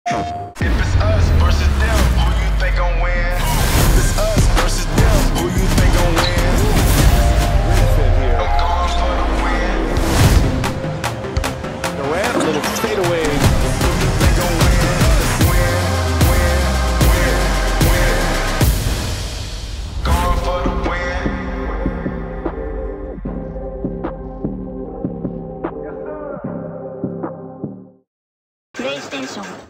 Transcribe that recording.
If it's us versus them, who you think gon' win? If it's us versus them, who you think gon' win? I'm going for the win. Durant, a little fadeaway. Who you think gon' win? Win, win, win, win. Going for the win. PlayStation